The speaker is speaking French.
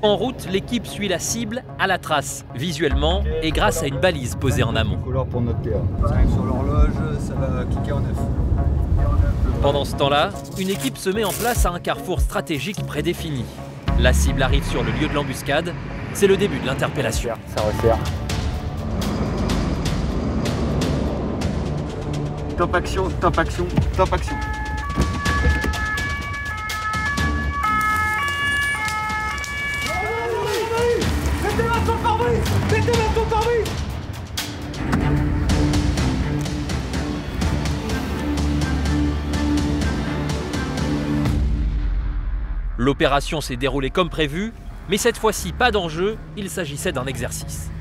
En route, l'équipe suit la cible à la trace, visuellement et grâce à une balise posée en amont. Pour notre PA. Ça arrive sur l'horloge, ça va cliquer en 9. Pendant ce temps-là, une équipe se met en place à un carrefour stratégique prédéfini. La cible arrive sur le lieu de l'embuscade, c'est le début de l'interpellation. Ça resserre. Top action, top action, top action. L'opération s'est déroulée comme prévu, mais cette fois-ci pas d'enjeu, il s'agissait d'un exercice.